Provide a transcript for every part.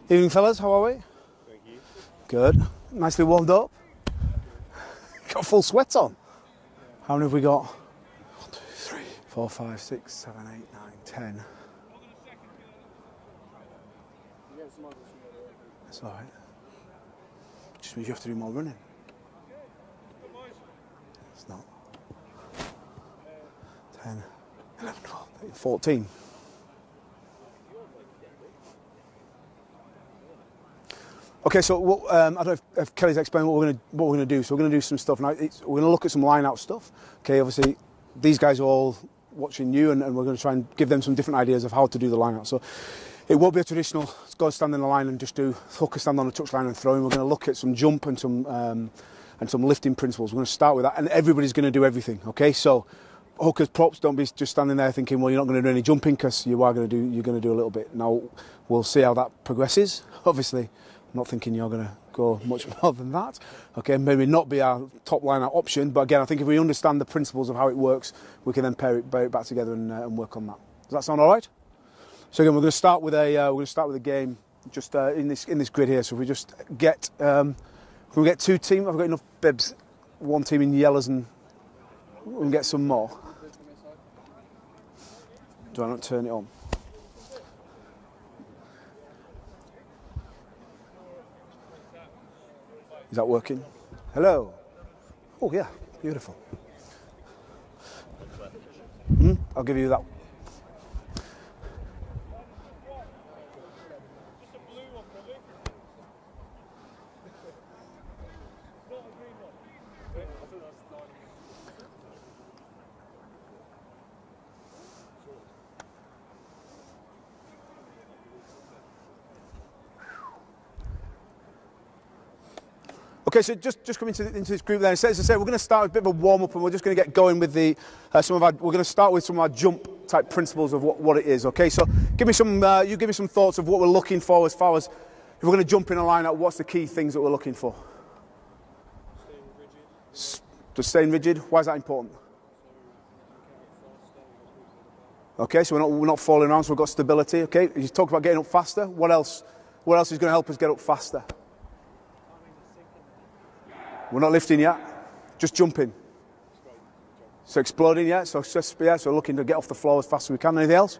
Evening, fellas. How are we? Thank you. Good. Nicely warmed up. Got full sweat on. How many have we got? 1, 2, 3, 4, 5, 6, 7, 8, 9, 10. That's all right. Just means you have to do more running. It's not. 10, 11, 12, 13, 14. Okay, so I don't know if Kelly's explained what we're going to do. So we're going to do some stuff now. We're going to look at some line-out stuff. Okay, obviously these guys are all watching you, and we're going to try and give them some different ideas of how to do the line-out. So it won't be a traditional go stand in the line and just do hook a stand on the touchline and throw in. We're going to look at some jump and some lifting principles. We're going to start with that, and everybody's going to do everything. Okay, so hookers, props, don't be just standing there thinking, well, you're not going to do any jumping, because you're going to do a little bit. Now we'll see how that progresses. Obviously, I'm not thinking you're going to go much more than that. Okay, maybe not be our top line option, but again, I think if we understand the principles of how it works, we can then pair it back together and work on that. Does that sound all right? So again, we're going to start with a game just in this grid here. So if we just get can we get 2 teams? I've got enough bibs. 1 team in yellows, and we can get some more. Do I not turn it on? Is that working? Hello. Oh yeah, beautiful. I'll give you that. Okay, so just coming into this group then, as I said, we're going to start with a bit of a warm-up, and we're just going to get going with the we're going to start with some of our jump type principles of what it is. Okay, so give me some thoughts of what we're looking for as far as if we're going to jump in a line out. What's the key things that we're looking for? Staying rigid. Just staying rigid. Why is that important? Okay, so we're not falling around, so we've got stability. Okay, you talked about getting up faster. What else is going to help us get up faster? We're not lifting yet, just jumping. So exploding yet, so looking to get off the floor as fast as we can. Anything else?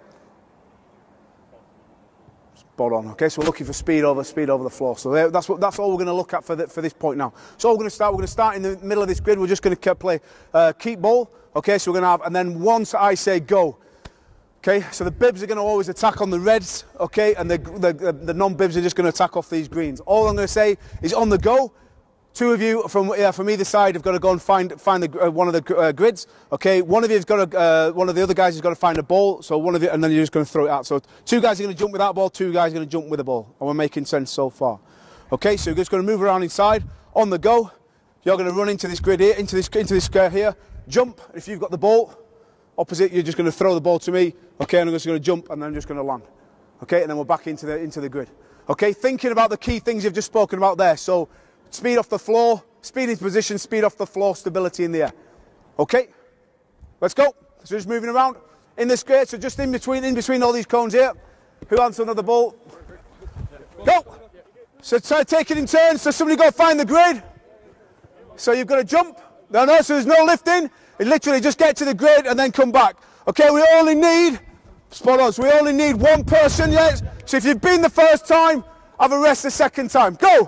Spot on. Okay, so we're looking for speed over the floor. So that's all we're going to look at for this point now. So we're going to start in the middle of this grid. We're just going to play keep ball. Okay, so we're going to have, and then once I say go. Okay, so the bibs are going to always attack on the reds. Okay, and the non-bibs are just going to attack off these greens. All I'm going to say is on the go. 2 of you from either side have got to go and find one of the grids. Okay, one of you's got to, one of the other guys has got to find a ball. So one of you, and then you're just going to throw it out. So 2 guys are going to jump with that ball, 2 guys are going to jump with the ball. And we're making sense so far. Okay, so you're just going to move around inside. On the go, you're going to run into this grid here, into this square here. Jump. If you've got the ball opposite, you're just going to throw the ball to me. Okay, and I'm just going to jump, and then I'm just going to land. Okay, and then we're back into the grid. Okay, thinking about the key things you've just spoken about there. So speed off the floor, speed in position, speed off the floor, stability in the air. Okay, let's go. So just moving around in this grid. So just in between all these cones here. Who wants another ball? Go. So try taking in turns. So somebody go find the grid. So you've got to jump. No, so there's no lifting. You literally just get to the grid and then come back. Okay, we only need, spot on, so we only need 1 person yet. So if you've been the first time, have a rest the second time. Go.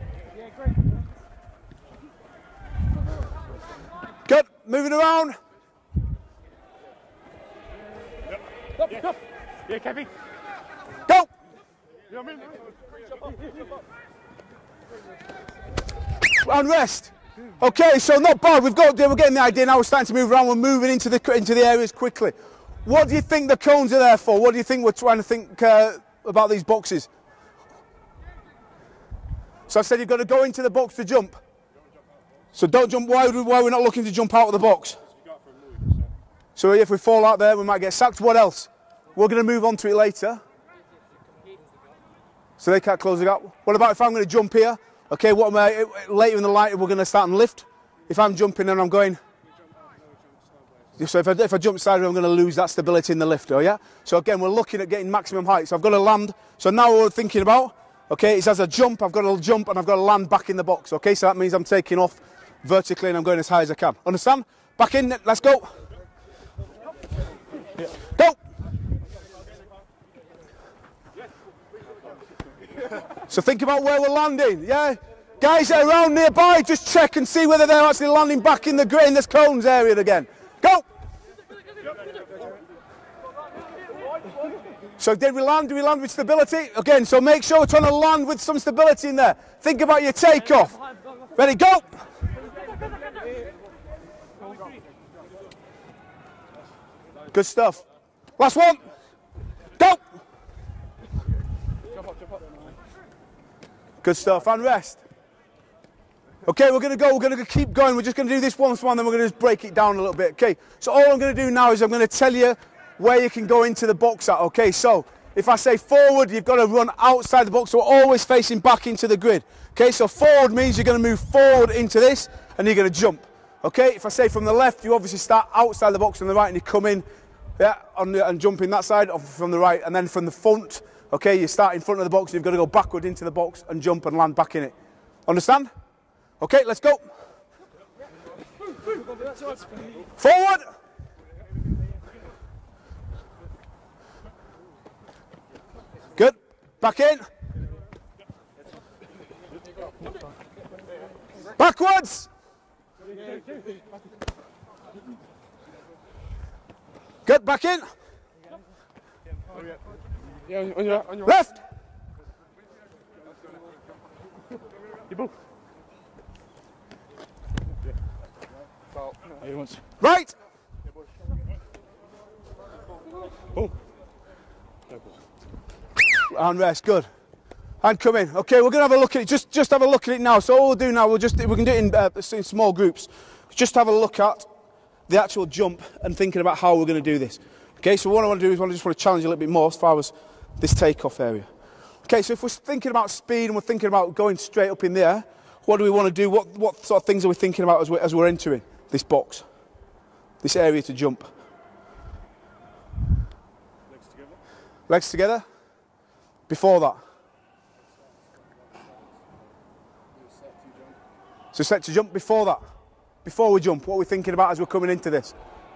Good. Moving around. Yeah, Kevin. Go. And rest. Okay, so not bad. We're getting the idea now. We're starting to move around. We're moving into the areas quickly. What do you think the cones are there for? What do you think we're trying to think about these boxes? So I've said you've got to go into the box to jump. So don't jump. Why are we not looking to jump out of the box? So if we fall out there, we might get sacked. What else? We're going to move on to it later. So they can't close the gap. What about if I'm going to jump here? Okay, what am I, later in the line we're going to start and lift. If I'm jumping and I'm going, so if I jump sideways, I'm going to lose that stability in the lift, oh yeah? So again, we're looking at getting maximum height. So I've got to land. So now what we're thinking about, Okay, it's as a jump, I've got to jump and I've got to land back in the box. Okay, so that means I'm taking off vertically and I'm going as high as I can. Understand? Back in, let's go. Go! So think about where we're landing, yeah? Guys that are around nearby, just check and see whether they're actually landing back in the grid in this cones area again. Go! So did we land? Do we land with stability? Again, so make sure we're trying to land with some stability in there. Think about your takeoff. Ready, go! Good stuff. Last one. Go! Good stuff, and rest. Okay, we're going to keep going. We're just going to do this once, then we're going to just break it down a little bit. Okay, so all I'm going to do now is I'm going to tell you where you can go into the box at. Okay, so if I say forward, you've got to run outside the box, so we're always facing back into the grid. Okay, so forward means you're going to move forward into this, and you're going to jump. Okay, if I say from the left, you obviously start outside the box on the right, and you come in, yeah, and jump in that side, or from the right, and then from the front, okay, you start in front of the box, and you've got to go backward into the box and jump and land back in it. Understand? Okay, let's go. Forward. Good. Back in. Backwards. Good. Back in. Left. Right. And rest. Good. And come in. Okay, we're going to have a look at it. Just have a look at it now. So all we'll do now, we can do it in small groups. Just have a look at the actual jump and thinking about how we're going to do this. Okay, so what I want to do is I just want to challenge you a little bit more as far as this takeoff area. Okay, so if we're thinking about speed and we're thinking about going straight up in the air, what do we want to do? What sort of things are we thinking about as we're entering this box, this area to jump? Legs together. Legs together. Before that. So set to jump before that. Before we jump, what are we thinking about as we're coming into this?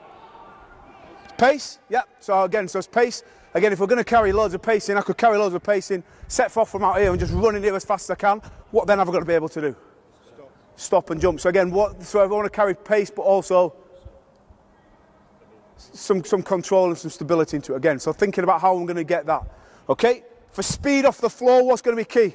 Pace, yeah. So again, so it's pace. Again, if we're going to carry loads of pace in, I could carry loads of pace in, set off from out here and just run in here as fast as I can. What then have I got to be able to do? Stop and jump. So again, so I want to carry pace, but also some control and some stability into it again. So thinking about how I'm going to get that. Okay, for speed off the floor, what's going to be key?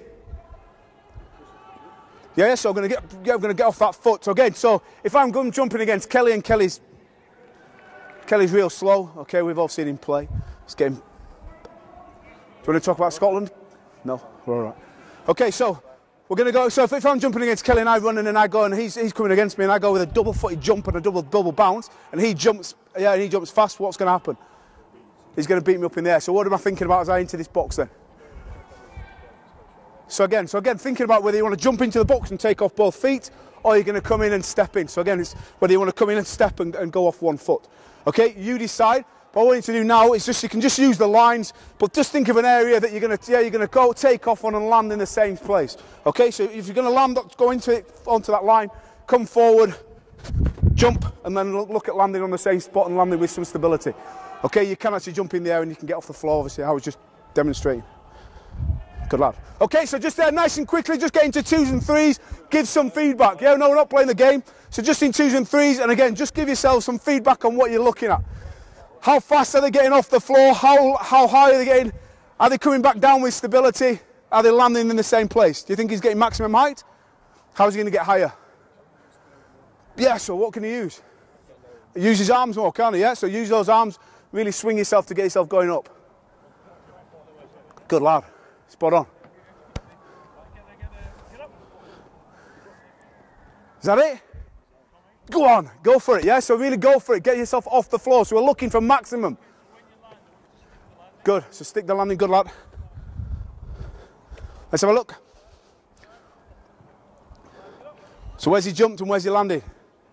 Yeah, so I'm going to get off that foot. So again, so if I'm going jumping against Kelly and Kelly's real slow. Okay, we've all seen him play. It's getting. Do you want to talk about Scotland? No, we're all right. Okay, so we're going to go. So if I'm jumping against Kelly and I run in and I go and he's coming against me and I go with a double-footed jump and a double bounce and he jumps, yeah, and he jumps fast. What's going to happen? He's going to beat me up in the air. So what am I thinking about as I enter this box then? So again, thinking about whether you want to jump into the box and take off both feet, or you're going to come in and step in. So again, it's whether you want to come in and step and go off one foot. Okay, you decide. But what I need to do now is you can just use the lines, but just think of an area that you're going to go take off on and land in the same place. Okay, so if you're going to land, go onto that line, come forward, jump, and then look at landing on the same spot and landing with some stability. Okay, you can actually jump in the air and you can get off the floor. Obviously, I was just demonstrating. Good lad. Okay, so just there, nice and quickly, just get into 2s and 3s, give some feedback. Yeah, no, we're not playing the game. So just in 2s and 3s, and again, just give yourself some feedback on what you're looking at. How fast are they getting off the floor? How high are they getting? Are they coming back down with stability? Are they landing in the same place? Do you think he's getting maximum height? How's he going to get higher? Yeah, so what can he use? Use his arms more, can't he? Yeah, so use those arms, really swing yourself to get yourself going up. Good lad. Spot on. Is that it? Go on, go for it, yeah? So really go for it, get yourself off the floor. So we're looking for maximum. Good, so stick the landing, good lad. Let's have a look. So where's he jumped and where's he landed?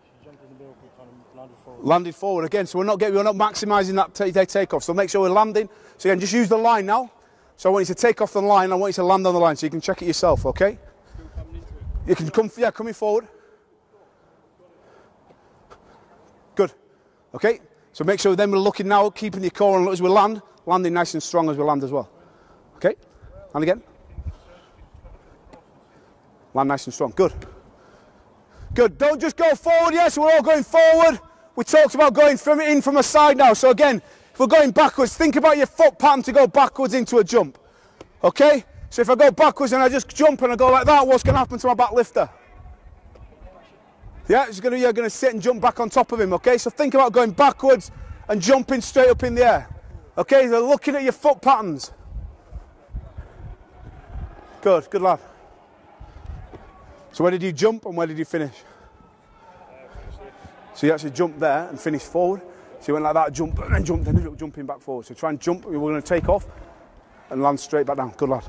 Landed forward again, so we're not maximising that takeoff. So make sure we're landing. So again, just use the line now. So I want you to take off the line, I want you to land on the line so you can check it yourself, okay? You can come, yeah, coming forward. Good. Okay, so make sure then we're looking now, keeping your core on as we land, landing nice and strong as we land as well. Okay, and again. Land nice and strong, good. Good, don't just go forward, yes, we're all going forward. We talked about going from a side now, so again, if we're going backwards, think about your foot pattern to go backwards into a jump. Okay, so if I go backwards and I just jump and I go like that, what's going to happen to my back lifter? Yeah, you're going to sit and jump back on top of him, okay? So think about going backwards and jumping straight up in the air. Okay, so looking at your foot patterns. Good, good lad. So where did you jump and where did you finish? So you actually jumped there and finished forward. So you went like that, jump, and then jumped, ended up jumping back forward. So try and jump, we're going to take off and land straight back down. Good lad.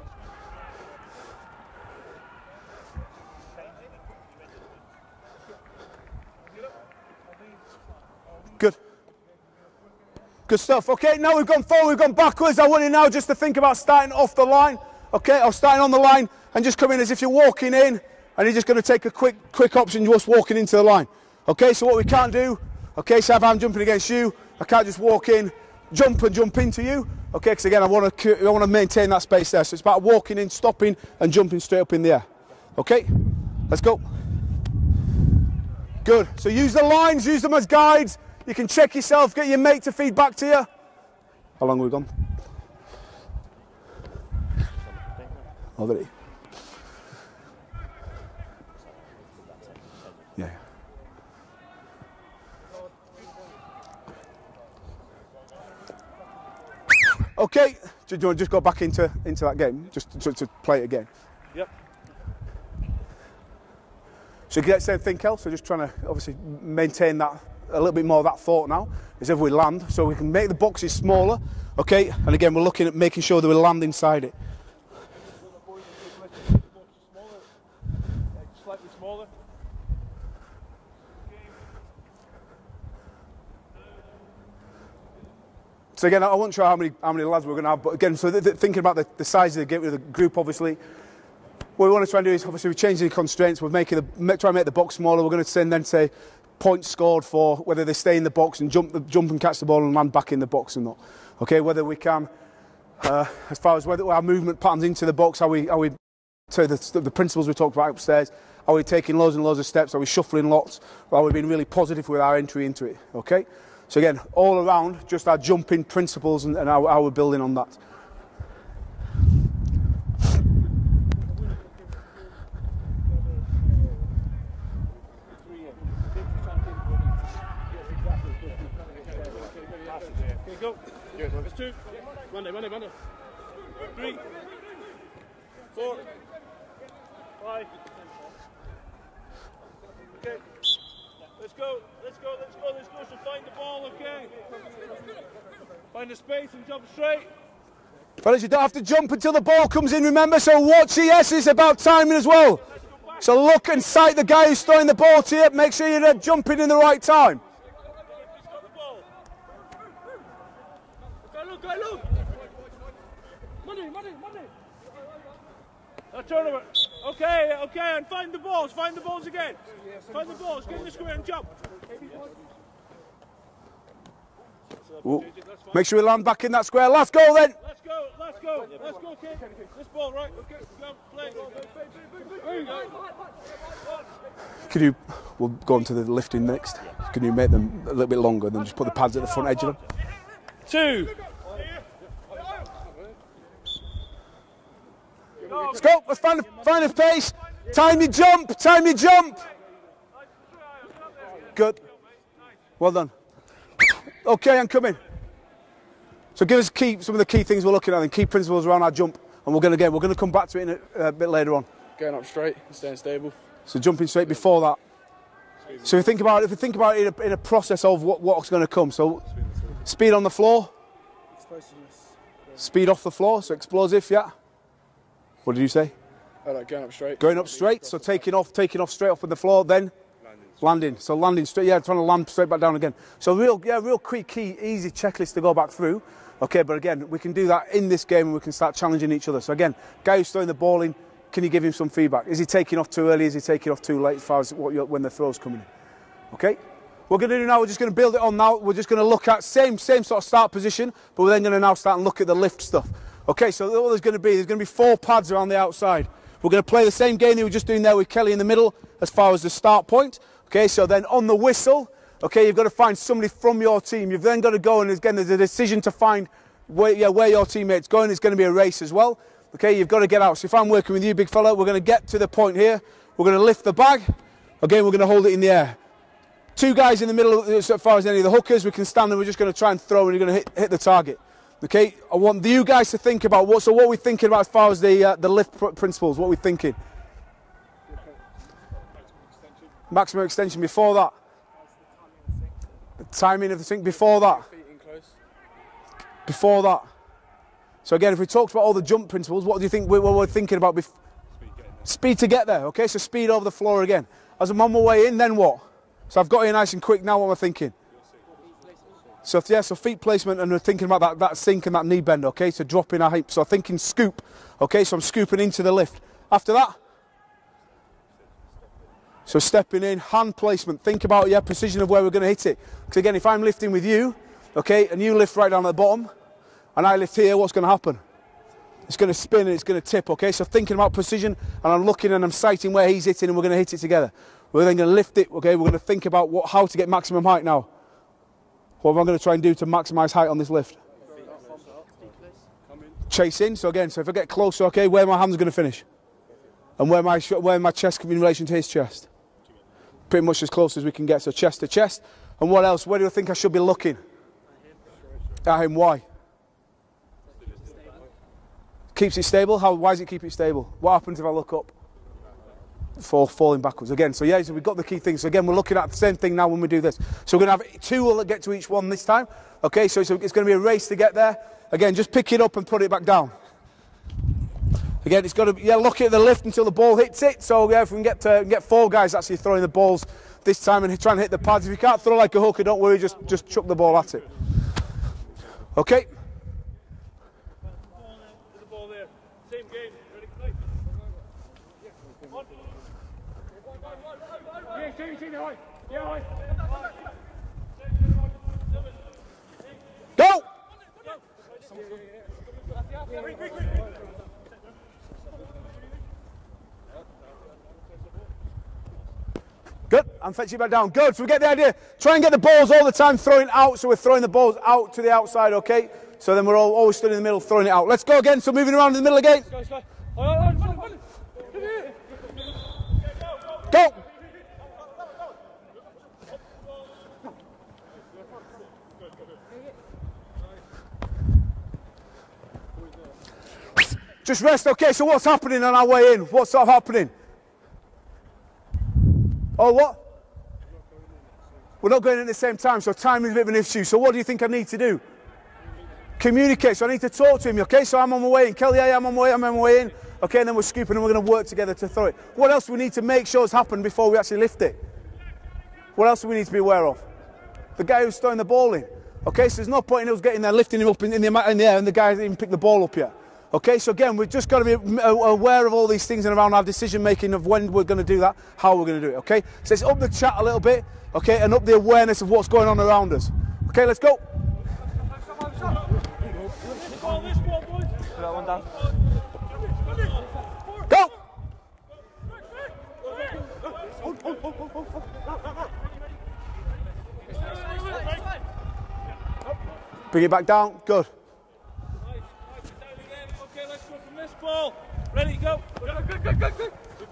Good. Good stuff. Okay, now we've gone forward, we've gone backwards. I want you now just to think about starting off the line, okay, or starting on the line and just come in as if you're walking in and you're just going to take a quick option just walking into the line. Okay, so what we can't do, okay, so if I'm jumping against you, I can't just walk in, jump and jump into you, okay, because again, I want to maintain that space there. So it's about walking in, stopping and jumping straight up in the air. Okay, let's go. Good, so use the lines, use them as guides. You can check yourself, get your mate to feed back to you. How long have we gone? Already. Yeah. Okay, do you want to just go back into that game, just to play it again? Yep. So let's say think else, so just trying to obviously maintain that, a little bit more of that thought now, is if we land, so we can make the boxes smaller, okay, and again we're looking at making sure that we land inside it. Slightly smaller. So again, I wasn't sure how many lads we're going to have, but again, so thinking about the size of the group, obviously, what we want to try and do is obviously we're changing the constraints. We're try and make the box smaller. We're going to then say points scored for whether they stay in the box and jump and catch the ball and land back in the box or not. Okay, whether we can, as far as whether our movement patterns into the box, are we so the principles we talked about upstairs. Are we taking loads and loads of steps? Are we shuffling lots? Or are we being really positive with our entry into it? Okay. So again, all around, just our jumping principles and how we're building on that. Okay, go. There's two. Monday. 3, 4, 5. Okay. Let's go. So find the ball, okay? Find the space and jump straight. Fellas, you don't have to jump until the ball comes in, remember, so watch the S, it's about timing as well. So look and sight the guy who's throwing the ball to you, make sure you're jumping in the right time. Look. Money. Turnover. Okay, and find the balls again. Find the balls, get in the square and jump. Ooh. Make sure we land back in that square. Last goal then. Let's go, kid. This ball, right? Okay, go, play. Could you, we'll go on to the lifting next. Can you make them a little bit longer and then just put the pads at the front edge of them? 2. Let's go, let's find a pace. Time your jump. Good. Well done. Okay, I'm coming. So give us some of the key things we're looking at and key principles around our jump, and we're going to come back to it in a bit later on. Going up straight, staying stable. So jumping straight before that. So if we think about it in a process of what's going to come. So speed on the floor, speed off the floor. So explosive, yeah. What did you say? I like going up straight. Going up straight. So taking off straight off with the floor, then landing. So landing straight, yeah, trying to land straight back down again. So real quick, key, easy checklist to go back through. Okay, but again, we can do that in this game and we can start challenging each other. So again, guy who's throwing the ball in, can you give him some feedback? Is he taking off too early? Is he taking off too late as far as when the throw's coming in? Okay? What we're going to do now, we're just going to build it on now. We're just going to look at same sort of start position, but we're then going to now start and look at the lift stuff. Okay, so what there's going to be 4 pads around the outside. We're going to play the same game that we were just doing there with Kelly in the middle as far as the start point. Okay, so then on the whistle, okay, you've got to find somebody from your team. You've then got to go, and again, there's a decision to find where your teammate's going. It's going to be a race as well. Okay, you've got to get out. So if I'm working with you, big fella, we're going to get to the point here. We're going to lift the bag. Again, we're going to hold it in the air. 2 guys in the middle, as far as any of the hookers, we can stand and we're just going to try and throw, and you're going to hit the target. Okay, I want you guys to think about what we're thinking about as far as the lift principles. What we're thinking. Maximum extension before that. The timing of the thing before that. Before that. So again, if we talked about all the jump principles, what do you think we're thinking about? Speed to get there. Okay, so speed over the floor again. As I'm on my way in, then what? So I've got here nice and quick. Now what am I thinking? So yeah, so feet placement, and we're thinking about that sink and that knee bend. Okay, so dropping our hips. So thinking scoop. Okay, so I'm scooping into the lift. After that, so stepping in, hand placement. Think about precision of where we're going to hit it. Because again, if I'm lifting with you, okay, and you lift right down at the bottom, and I lift here, what's going to happen? It's going to spin and it's going to tip. Okay, so thinking about precision, and I'm looking and I'm sighting where he's hitting, and we're going to hit it together. We're then going to lift it. Okay, we're going to think about how to get maximum height now. What am I going to try and do to maximise height on this lift? Chase in. So again, so if I get closer, okay, where my hand's going to finish, and where my chest can be in relation to his chest. Pretty much as close as we can get. So chest to chest. And what else? Where do I think I should be looking? At him. Why? Keeps it stable. Why does it keep it stable? What happens if I look up? Falling backwards again. So yeah, so we've got the key things. So again, we're looking at the same thing now when we do this. So we're going to have 2 will get to each one this time. Okay, so it's going to be a race to get there. Again, just pick it up and put it back down. Again, it's got to be, look at the lift until the ball hits it. So yeah, if we can get 4 guys actually throwing the balls this time and try and hit the pads. If you can't throw like a hooker, don't worry, just chuck the ball at it. Okay. The ball there. Same game. Ready? Play. Go! Good, and fetch it back down. Good, so we get the idea. Try and get the balls all the time throwing out, so we're throwing the balls out to the outside, okay? So then we're always stood in the middle throwing it out. Let's go again, so moving around in the middle again. Go! Just rest, okay, so what's happening on our way in? What's sort of happening? Oh, what? We're not going in at the same time, so time is a bit of an issue. So what do you think I need to do? Communicate, so I need to talk to him, okay? So I'm on my way in. Kelly, I'm on my way in. Okay, and then we're scooping and we're going to work together to throw it. What else do we need to make sure has happened before we actually lift it? What else do we need to be aware of? The guy who's throwing the ball in. Okay, so there's no point in us getting there, lifting him up in the air, and the guy hasn't even picked the ball up yet. Okay, so again, we've just got to be aware of all these things and around our decision making of when we're going to do that, how we're going to do it, okay? So it's up the chat a little bit, okay, and up the awareness of what's going on around us. Okay, let's go. Go! Bring it back down, good. Ball. Ready, go. Go.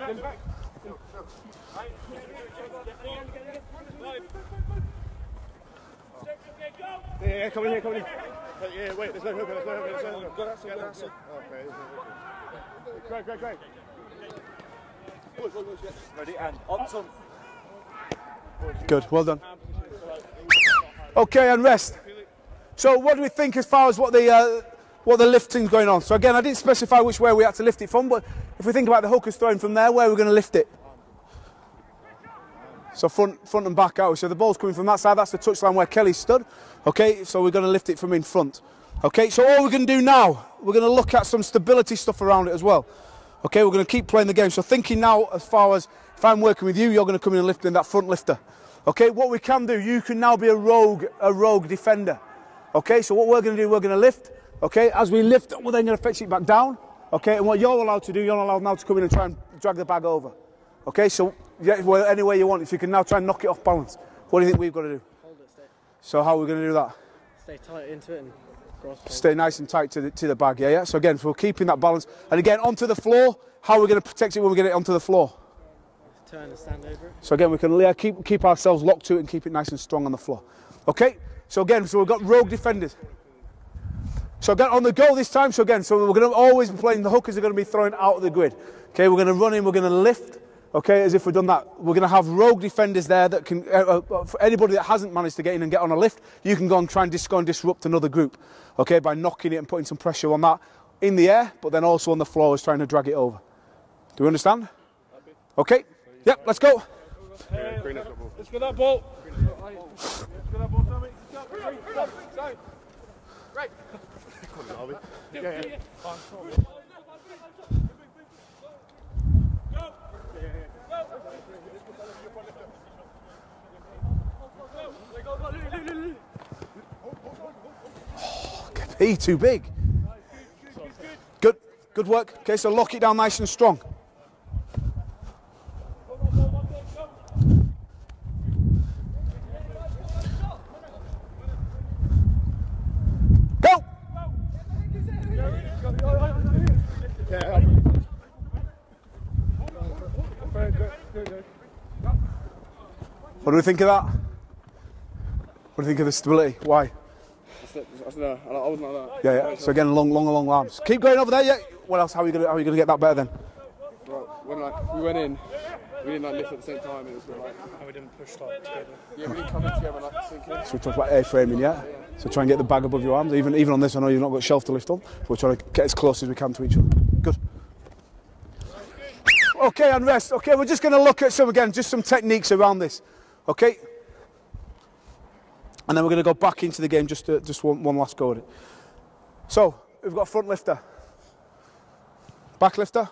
Yeah, come in here. Yeah, wait, there's no hooker, That's it. Okay. Great. Ready, and on. Good, well done. Okay, and rest. So what do we think as far as what the lifting's going on? So again, I didn't specify which way we had to lift it from, but if we think about the hookers throwing from there, where are we going to lift it? So front and back out. So the ball's coming from that side, that's the touchline where Kelly stood. Okay, so we're going to lift it from in front. Okay, so all we're going to do now, we're going to look at some stability stuff around it as well. Okay, we're going to keep playing the game. So thinking now as far as if I'm working with you, you're going to come in and lift in that front lifter. Okay, what we can do, you can now be a rogue defender. Okay, so what we're going to do, we're going to lift. Okay, as we lift, we're then going to fetch it back down. Okay, and what you're allowed to do, you're not allowed now to come in and try and drag the bag over. Okay, so yeah, well, any way you want, if you can now try and knock it off balance. What do you think we've got to do? Hold it, stay. So how are we going to do that? Stay tight into it and cross. Stay nice and tight to the bag, yeah. So again, so we're keeping that balance. And again, onto the floor, how are we going to protect it when we get it onto the floor? Turn and stand over it. So again, we can keep ourselves locked to it and keep it nice and strong on the floor. Okay, so again, so we've got rogue defenders. So again, on the go this time, so again, so we're going to always be playing, the hookers are going to be throwing out of the grid. Okay, we're going to run in, we're going to lift, okay, as if we've done that. We're going to have rogue defenders there that can, for anybody that hasn't managed to get in and get on a lift, you can go and try and disrupt another group, okay, by knocking it and putting some pressure on that in the air, but then also on the floor is trying to drag it over. Do we understand? Okay, yep, let's go. Let's get that ball. Let's get that ball, Tommy. Right. Yeah. He too big. Good work. Okay, so lock it down nice and strong. Go. What do we think of that? What do you think of the stability? Why? I wasn't like that. Yeah. So again, long arms. Keep going over there. Yeah. What else? How are you gonna get that better then? Right, when we went in, we didn't lift at the same time. It was like, And we didn't push tight together. yeah, we didn't come in together and sink in. So we talked about A-framing, yeah? So try and get the bag above your arms. Even on this, I know you've not got shelf to lift on. But we're trying to get as close as we can to each other. Good. Okay, and rest. Okay, we're just going to look at just some techniques around this. Okay? And then we're going to go back into the game just one last go at it. So, we've got a front lifter. Back lifter.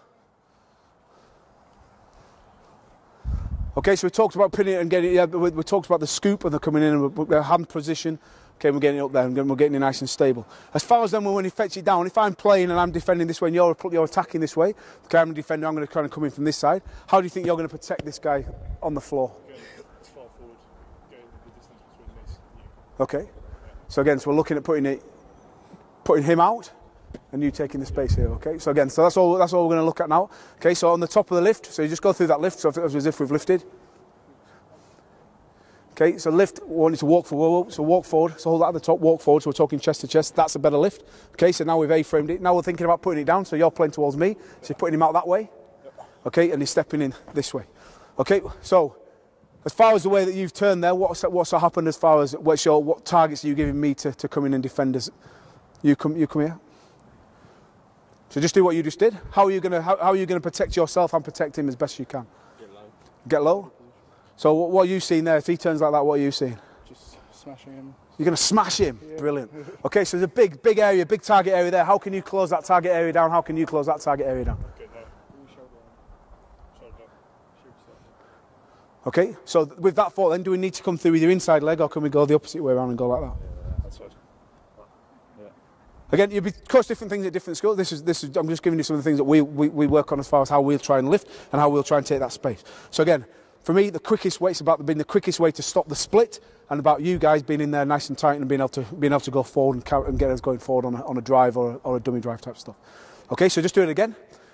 Okay, so we talked about pinning it and getting it, yeah, we talked about the scoop and the coming in and the hand position. Okay, we're getting it up there and we're getting it nice and stable. As far as then when you fetch it down, if I'm playing and I'm defending this way and you're attacking this way, okay, I'm a defender, I'm going to try and come in from this side. How do you think you're going to protect this guy on the floor? As far forward, going the distance between this and you. Okay, so again, so we're looking at putting him out and you taking the space here, okay? So again, so that's all we're going to look at now. Okay, so on the top of the lift, so you just go through that lift, so as if we've lifted. Okay, so lift, we want you to walk forward, so walk forward, so hold that at the top, walk forward, so we're talking chest to chest, that's a better lift. Okay, so now we've A-framed it, now we're thinking about putting it down, so you're playing towards me, so you're putting him out that way, okay, and he's stepping in this way. Okay, so as far as the way that you've turned there, what's happened as far as what targets are you giving me to come in and defend us? You come here. So just do what you just did. How are you gonna protect yourself and protect him as best you can? Get low. Get low? So what are you seeing there? If he turns like that, what are you seeing? Just smashing him. You're going to smash him? Yeah. Brilliant. Okay, so there's a big area, big target area there. How can you close that target area down? How can you close that target area down? Okay, so with that thought then, do we need to come through with your inside leg or can we go the opposite way around and go like that? Yeah, that's right. Again, you'll be coach different things at different schools. This is. I'm just giving you some of the things that we work on as far as how we'll try and lift and how we'll try and take that space. So again, for me, the quickest way, it's about being the quickest way to stop the split, and about you guys being in there nice and tight and being able to go forward and get us going forward on a drive or a dummy drive type stuff. Okay, so just do it again.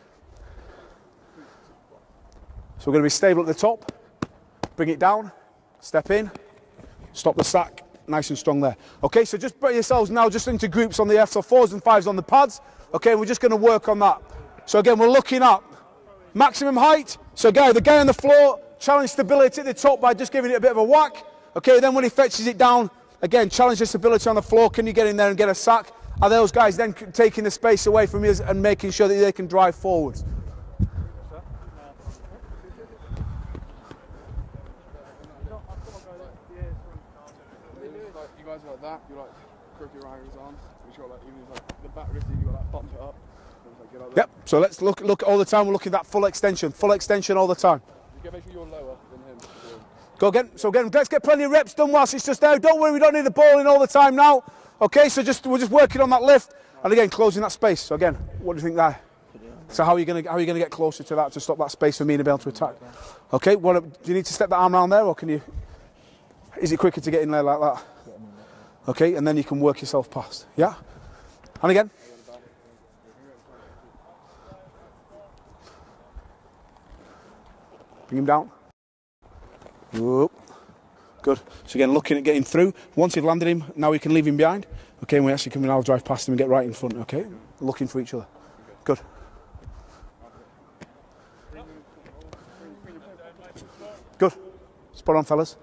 So we're going to be stable at the top, bring it down, step in, stop the sack, nice and strong there. Okay, so just put yourselves now just into groups on the F, so 4s and 5s on the pads. Okay, we're just going to work on that. So again, we're looking up maximum height. So the guy on the floor, challenge stability at the top by just giving it a bit of a whack. Okay, then when he fetches it down, again, challenge the stability on the floor. Can you get in there and get a sack? Are those guys then taking the space away from you and making sure that they can drive forwards? You guys are like that. You're like crook your around his arms. So he's got like, even like the back wrist, you got like bump it up. So like, Yep. So let's look all the time. We're looking at that full extension all the time. You make sure you're lower than him. Go again. So again, let's get plenty of reps done whilst it's just there. Don't worry, we don't need the ball in all the time now. Okay, so we're just working on that lift, and again closing that space. So again, what do you think there? So how are you going to get closer to that to stop that space for me to be able to attack? Okay, do you need to step that arm around there, or can you? Is it quicker to get in there like that? Okay, and then you can work yourself past. Yeah, and again. Bring him down. Whoop. Good. So again, looking at getting through. Once you've landed him, now we can leave him behind. Okay, and we actually come in, I'll drive past him and get right in front. Okay, looking for each other. Good. Good. Spot on, fellas.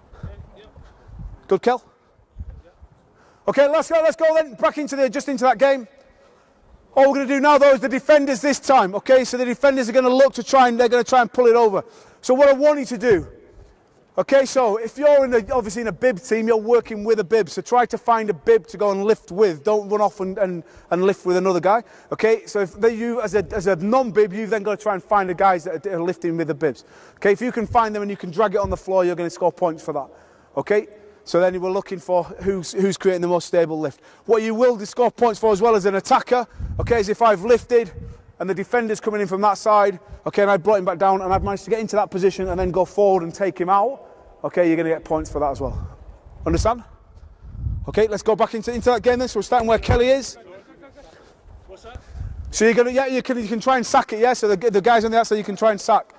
Good, Kel. Okay, let's go then. Back into that game. All we're going to do now, though, is the defenders this time. Okay, so the defenders are going to look to try and pull it over. So what I want you to do. Okay, so if you're obviously in a bib team, you're working with a bib. So try to find a bib to go and lift with. Don't run off and lift with another guy. Okay, so if you as a non-bib, you've then got to try and find the guys that are lifting with the bibs. Okay, if you can find them and you can drag it on the floor, you're going to score points for that. Okay, so then we're looking for who's creating the most stable lift. What you will score points for as well as an attacker, okay, is if I've lifted and the defender's coming in from that side, okay, and I brought him back down and I've managed to get into that position and then go forward and take him out, okay, you're going to get points for that as well. Understand? Okay, let's go back into that game then. So we're starting where Kelly is. What's that? So you're going to, you can try and sack it, yeah? So the guys on the outside you can try and sack.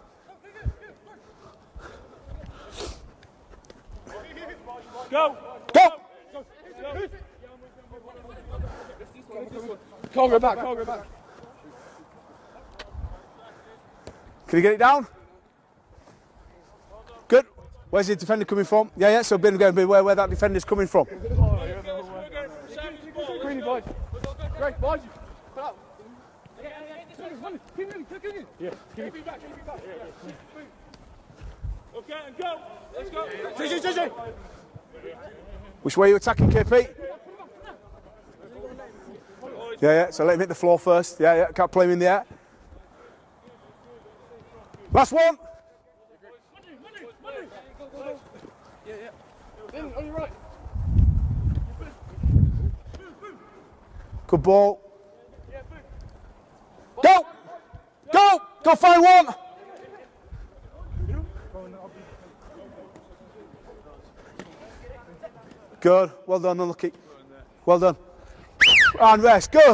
Go! Go! Can't go back. Can you get it down? Good. Where's the defender coming from? Yeah, so be where that defender's coming from. Greeny, boys. Great, boys. Come out. Yeah, keep me back. Okay, and go! Let's go! JJ. Which way are you attacking, KP? Yeah, so let him hit the floor first. Yeah, can't play him in the air. Last one. On your right. Good ball. Go find one. Good. Well done, unlucky. Well done. And rest. Good.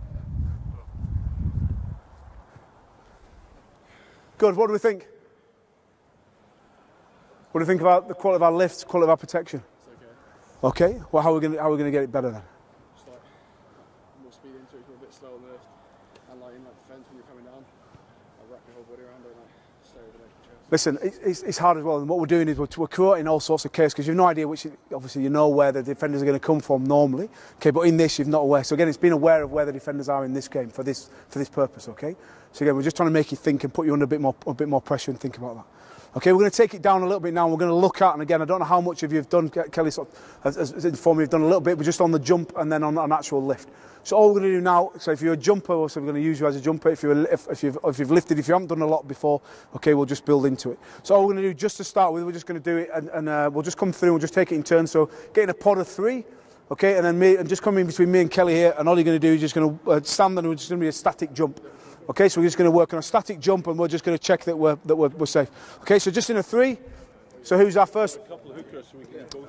Good. What do we think? What do you think about the quality of our lifts, quality of our protection? It's okay. Okay. Well, how are we going to get it better then? Just like more speed into it, go a bit slow on the lift, and like in that defence when you're coming down, like wrap your whole body around it, like stay over the chest. Listen, it's hard as well, and what we're doing is we're creating all sorts of chaos because you've no idea obviously you know where the defenders are going to come from normally, okay, but in this you've not aware. So again, it's being aware of where the defenders are in this game for this purpose, okay? So again, we're just trying to make you think and put you under a bit more pressure and think about that. Okay, we're going to take it down a little bit now. We're going to look at, and again, I don't know how much of you have done, Kelly has informed me you've done a little bit, but just on the jump and then on an actual lift. So all we're going to do now, so if you're a jumper, so we're going to use you as a jumper. If you've lifted, if you haven't done a lot before, okay, we'll just build into it. So all we're going to do, just to start with, we're just going to do it, and we'll just come through and just take it in turns. So getting a pod of 3, okay, and then just coming between me and Kelly here, and all you're going to do is just going to stand and it's just going to be a static jump. Okay, so we're just going to work on a static jump, and we're just going to check that we're safe. Okay, so just in a 3. So who's our first? A couple of hookers so we can go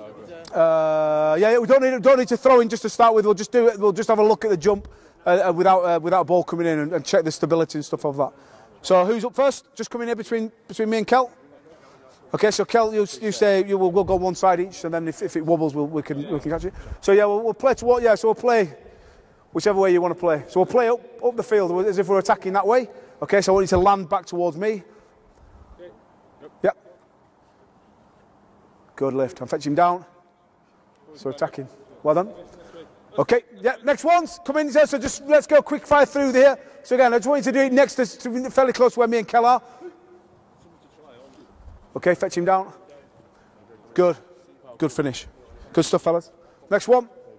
We don't need to throw in just to start with. We'll just do it. We'll just have a look at the jump without a ball coming in and check the stability and stuff of that. So who's up first? Just coming here between me and Kel. Okay, so Kel, you say we'll go one side each, and then if it wobbles, we can catch it. So yeah, we'll play to what? Yeah, so we'll play whichever way you want to play. So we'll play up the field as if we're attacking that way. Okay, so I want you to land back towards me. Yep. Good lift. I'm fetching down. So attacking. Well done. Okay, yeah, next ones. Come in, so just let's go quick fire through here. So again, I just want you to do it next to fairly close to where me and Kel are. Okay, fetch him down. Good. Good finish. Good stuff, fellas. Next one.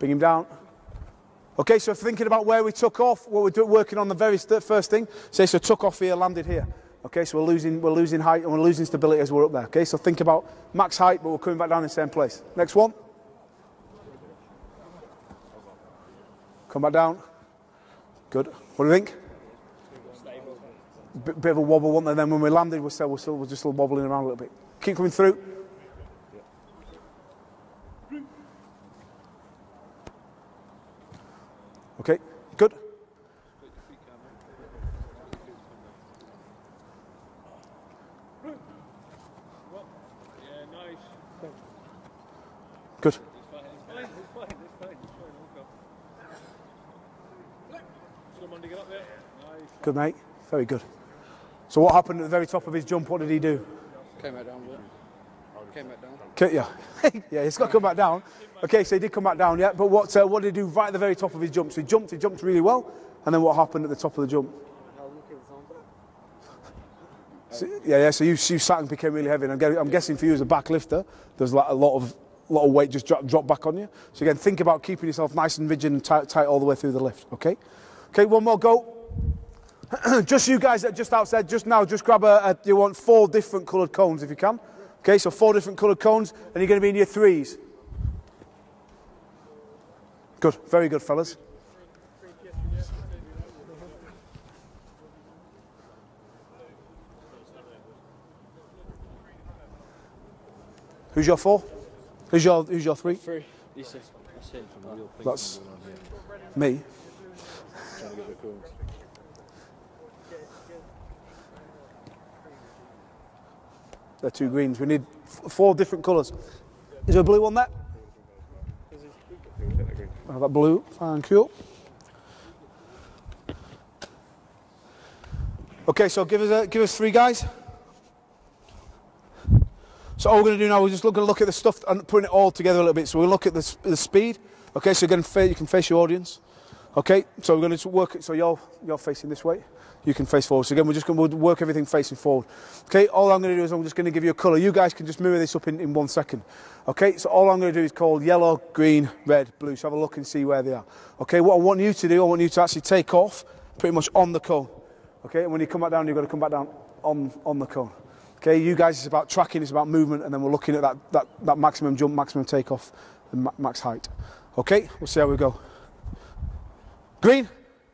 Bring him down. Okay, so thinking about where we took off, what we're working on the very first thing. Say, so took off here, landed here. Okay, so we're losing height and we're losing stability as we're up there. Okay, so think about max height, but we're coming back down in the same place. Next one. Come back down. Good. What do you think? Bit of a wobble, wasn't there? And then when we landed, we're just wobbling around a little bit. Keep coming through. Okay, good. Yeah, nice. Good. Someone to get up there. Nice. Good, mate. Very good. So what happened at the very top of his jump? What did he do? Came back down a bit. Came back down. Yeah, yeah, he's got to come back down. Okay, so he did come back down, yeah. But what did he do right at the very top of his jump? So he jumped really well. And then what happened at the top of the jump? So, yeah. So you sat and became really heavy. And I'm guessing for you as a back lifter, there's like a lot of weight just drop back on you. So again, think about keeping yourself nice and rigid and tight all the way through the lift. Okay. Okay, one more go. Just you guys that are just outside, just grab you want 4 different coloured cones if you can. Okay, so 4 different coloured cones, and you're going to be in your 3s. Good, very good, fellas. Who's your 4? Who's your 3? 3. That's me. They're 2 greens. We need 4 different colours. Is there a blue one there? Oh, that blue. Thank you. Okay, so give us 3 guys. So all we're going to do now, we're just going to look at the stuff and putting it all together a little bit. So we'll look at the speed. Okay, so again, you can face your audience. Okay, so we're going to work it. So you're facing this way. You can face forward. So again, we're just going to work everything facing forward. Okay, all I'm going to do is I'm just going to give you a colour. You guys can just mirror this up in 1 second. Okay, so all I'm going to do is call yellow, green, red, blue. So have a look and see where they are. Okay, what I want you to do, I want you to actually take off pretty much on the cone. Okay, and when you come back down, you've got to come back down on the cone. Okay, you guys, it's about tracking, it's about movement, and then we're looking at that maximum jump, maximum takeoff, and max height. Okay, we'll see how we go. Green.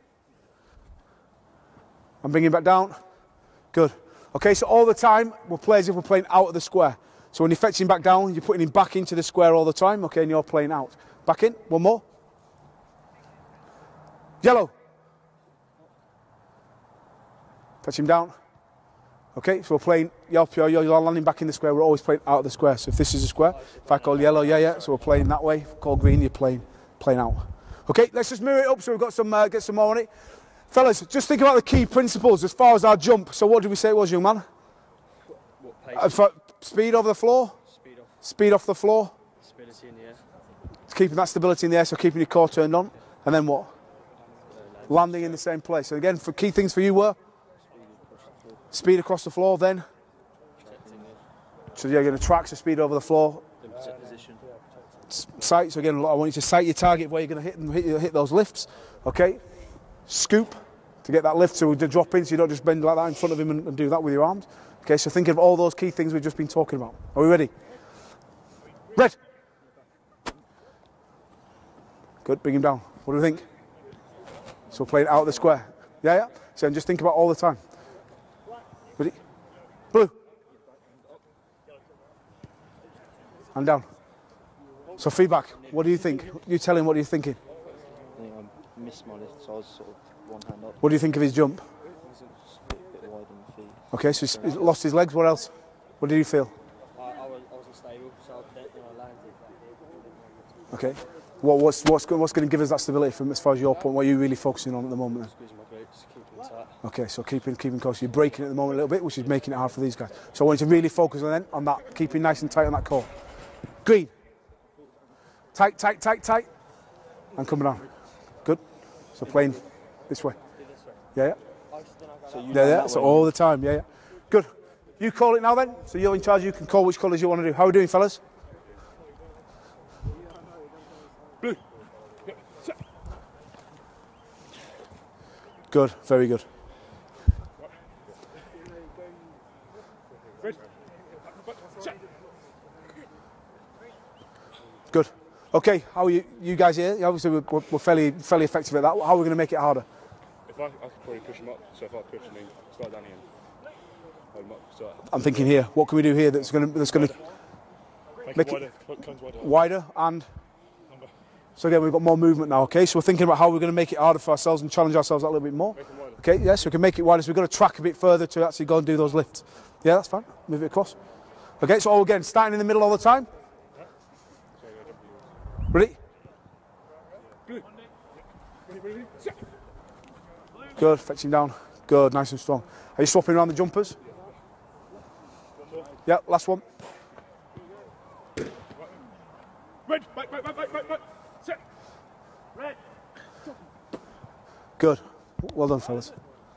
I'm bringing back down. Good. Okay, so all the time, we'll play as if we're playing out of the square. So when you're fetching back down, you're putting him back into the square all the time, okay, and you're playing out. Back in, one more. Yellow. Fetch him down. Okay, so we're playing, you're landing back in the square, we're always playing out of the square. So if this is a square, if I call yellow, yeah, so we're playing that way. If I call green, you're playing out. Okay, let's just mirror it up so we've got some, get some more on it. Fellas, just think about the key principles as far as our jump. So what did we say it was, young man? What pace? Speed over the floor? Speed off the floor? Stability in the air. Keeping that stability in the air, so keeping your core turned on. And then what? Landing in the same place. So again, for key things for you were? Speed across the floor, then? So you're going to track, so speed over the floor. Position. Sight, so again, I want you to sight your target where you're going to hit those lifts. Okay? Scoop to get that lift so to drop in, so you don't just bend like that in front of him and do that with your arms. Okay, so think of all those key things we've just been talking about. Are we ready? Red. Good, bring him down. What do you think? So we're playing out of the square. Yeah. So just think about all the time. Ready? Blue. And down. So feedback. What do you think? You tell him what you're thinking. I think I missed my lift, so I was sort of one hand up. What do you think of his jump? A bit wide on the feet. Okay, so he's lost his legs. What else? What did you feel? I wasn't stable, so I landed. Okay. What's going to give us that stability from as far as your point? What are you really focusing on at the moment? Then? Squeezing my glutes, keeping tight. Okay, so keeping close. You're breaking at the moment a little bit, which is making it hard for these guys. So I want you to really focus on that, keeping nice and tight on that core. Green. Tight. And coming down. Good. So playing this way. Yeah. So you Yeah. So all the time. Yeah. Good. You call it now then. So you're in charge. You can call which colours you want to do. How are we doing, fellas? Blue. Good, very good. Good. Okay, how are you guys here? Obviously, we're fairly effective at that. How are we going to make it harder? If I could probably push him up, so if I push and then start down here and hold him up, so I'm thinking here. What can we do here that's going to make it wider and. So again, we've got more movement now. Okay, so we're thinking about how we're going to make it harder for ourselves and challenge ourselves a little bit more. Okay, yes, so we can make it wider. So we've got to track a bit further to actually go and do those lifts. Yeah, that's fine. Move it across. Okay, so all again, starting in the middle all the time. Ready? Good, fetch him down. Good, nice and strong. Are you swapping around the jumpers? Yeah, last one. Red, back, set. Red. Good. Well done, fellas.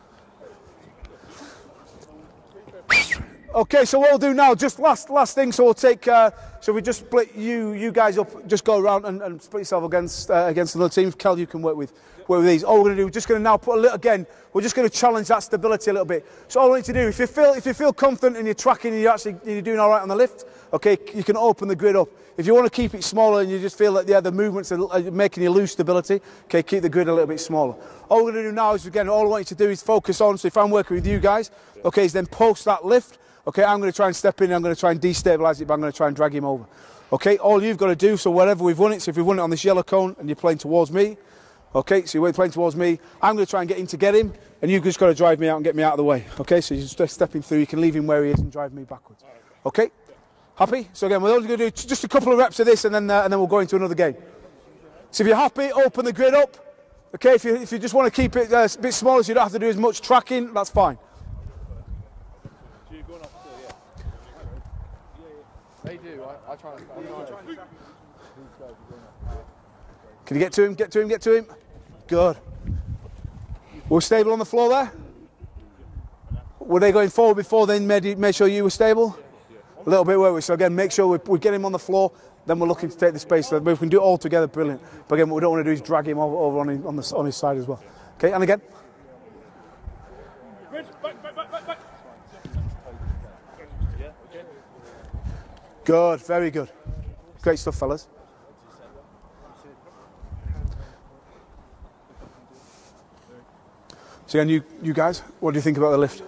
Okay, so what we'll do now, just last thing, so we'll take, so we just split you guys up, just go around and split yourself against another team. Kel, you can work with these. All we're going to do, we're just going to now put a little, again, we're just going to challenge that stability a little bit. So all we need to do, if you feel confident and you're tracking and you're doing all right on the lift, okay, you can open the grid up. If you want to keep it smaller and you just feel that the movements are making you lose stability, okay, keep the grid a little bit smaller. All we're going to do now is, again, all I want you to do is focus on, so if I'm working with you guys, okay, is then post that lift. Okay, I'm going to try and step in and I'm going to try and destabilise it, but I'm going to try and drag him over. Okay, all you've got to do, so wherever we've won it, so if we've won it on this yellow cone and you're playing towards me, okay, so you're playing towards me, I'm going to try and get in to get him, and you've just got to drive me out and get me out of the way. Okay, so you're just stepping through, you can leave him where he is and drive me backwards. Okay, happy? So again, we're only going to do just a couple of reps of this and then we'll go into another game. So if you're happy, open the grid up. Okay, if you just want to keep it a bit smaller so you don't have to do as much tracking, that's fine. They do. I try and Can you get to him? Get to him, get to him. Good. We're stable on the floor there? Were they going forward before then made sure you were stable? A little bit, were we? So again, make sure we get him on the floor, then we're looking to take the space. So if we can do it all together, brilliant. But again, what we don't want to do is drag him over on his side as well. Okay, and again. Back. Good, very good. Great stuff, fellas. So again, you guys, what do you think about the lift?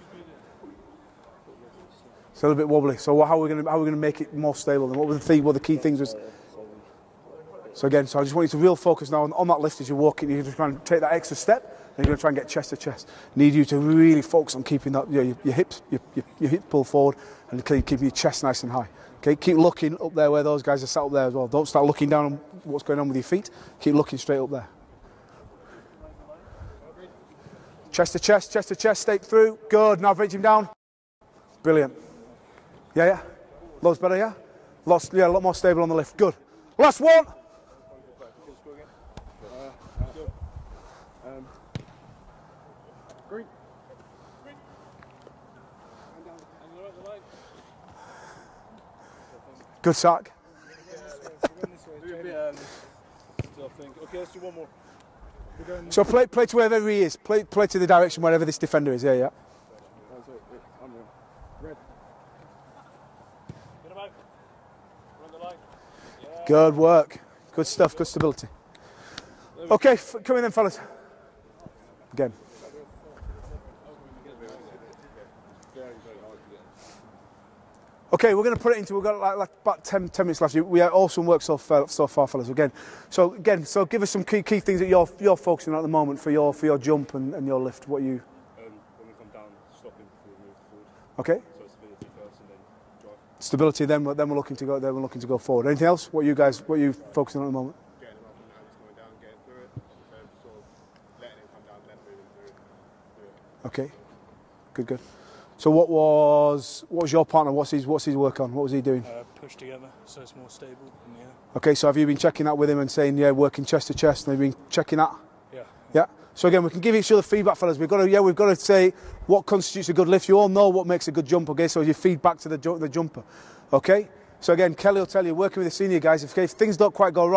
It's a little bit wobbly. So how are we going to make it more stable? And what were the key things? So again, so I just want you to real focus now on that lift as you're walking. You're just trying to take that extra step, and you're going to try and get chest to chest. Need you to really focus on keeping that your hips pulled forward and keeping your chest nice and high. Okay, keep looking up there where those guys are sat up there as well. Don't start looking down on what's going on with your feet. Keep looking straight up there. Chest to chest, step through. Good, now reach him down. Brilliant. Yeah. Loads better, yeah? A lot more stable on the lift. Good. Last one. Green. Good sack. Okay, let's do one more. So play to wherever he is. Play to the direction wherever this defender is. Yeah. Red. Get him out. Run the line. Yeah. Good work. Good stuff. Good stability. Okay, come in then, fellas. Again. Okay, we're going to put it into. We've got like about 10 minutes left. We had awesome work so far, fellas. So give us some key things that you're focusing on at the moment for your jump and your lift. What are you? When we come down, stopping before we move forward. Okay. So stability first, and then drive. Stability. Then we're looking to go. Then we're looking to go forward. Anything else? What are you focusing on at the moment? Getting him up and going down, getting through it. Sort of letting him come down, then moving through it. Okay. Good. So what was your partner? What's his work on? What was he doing? Push together, so it's more stable in the air. Okay, so have you been checking that with him and saying, yeah, working chest to chest, and have you been checking that? Yeah. So again, we can give each other feedback, fellas. We've got to say what constitutes a good lift. You all know what makes a good jump. Okay, so you feed back to the jumper. Okay. So again, Kelly will tell you, working with the senior guys, if things don't quite go right,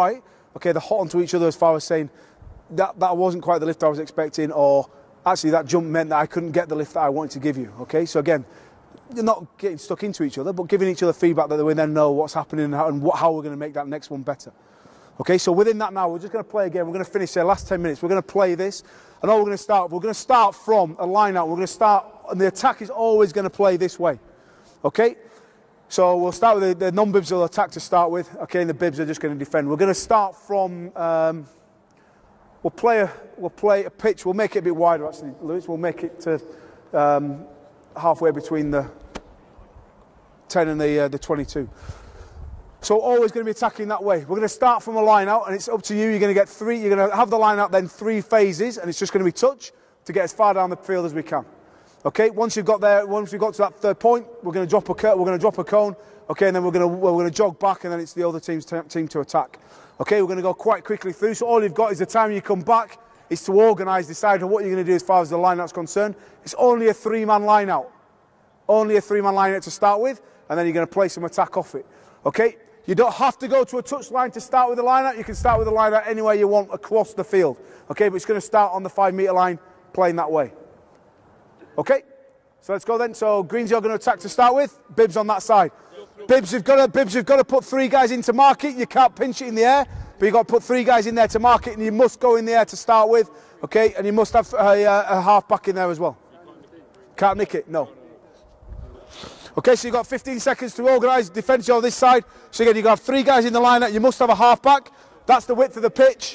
okay, they're hot onto each other as far as saying that wasn't quite the lift I was expecting, or actually that jump meant that I couldn't get the lift that I wanted to give you. Okay, so again, you're not getting stuck into each other, but giving each other feedback that they then know what's happening and how we're going to make that next one better. Okay, so within that now, we're just going to play again. We're going to finish the last 10 minutes. We're going to play this, and all we're going to start from a line out. We're going to start, and the attack is always going to play this way. Okay, so we'll start with the non-bibs will attack to start with. Okay, and the bibs are just going to defend. We're going to start from. We'll play a pitch. We'll make it a bit wider, actually, Lewis. We'll make it to halfway between the 10 and the 22. So always going to be attacking that way. We're going to start from a line out, and it's up to you. You're going to get three. You're going to have the line out, then 3 phases, and it's just going to be touch to get as far down the field as we can. Okay. Once you've got there, once we've got to that third point, we're going to drop a cone. Okay, and then we're going to jog back, and then it's the other team's team to attack. Okay, we're going to go quite quickly through. So all you've got is the time you come back is to organise, decide on what you're going to do as far as the line out's concerned. It's only a 3-man line out. Only a 3-man line out to start with, and then you're going to play some attack off it. Okay. You don't have to go to a touch line to start with the line out. You can start with the line out anywhere you want across the field. Okay, but it's going to start on the 5-metre line, playing that way. Okay, so let's go then. So greens are going to attack to start with. Bibs on that side. Bibs, you've got to put 3 guys in to mark it. You can't pinch it in the air, but you've got to put 3 guys in there to mark it, and you must go in the air to start with. Okay, and you must have a half back in there as well. Can't nick it, no. Okay, so you've got 15 seconds to organise defence on this side. So again, you've got 3 guys in the line out. You must have a half back. That's the width of the pitch.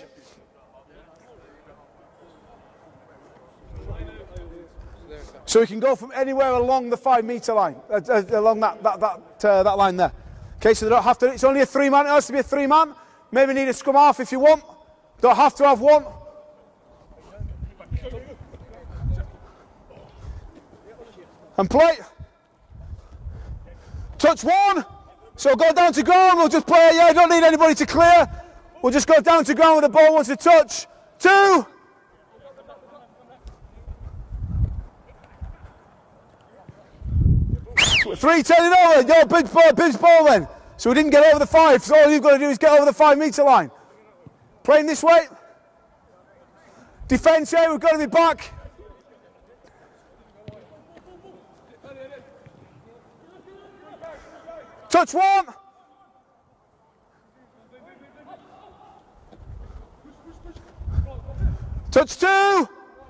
So we can go from anywhere along the 5-metre line, along that line there. Okay, so they don't have to. It's only a 3-man. It has to be a 3-man. Maybe need a scrum half if you want. Don't have to have one. And play. Touch 1. So go down to ground. We'll just play. Yeah, don't need anybody to clear. We'll just go down to ground with the ball once a touch. 2. 3, turn it over. Yo, Bib's ball then. So we didn't get over the 5. So all you've got to do is get over the 5-metre line. Playing this way. Defence here. We've got to be back. Touch 1. Touch 2.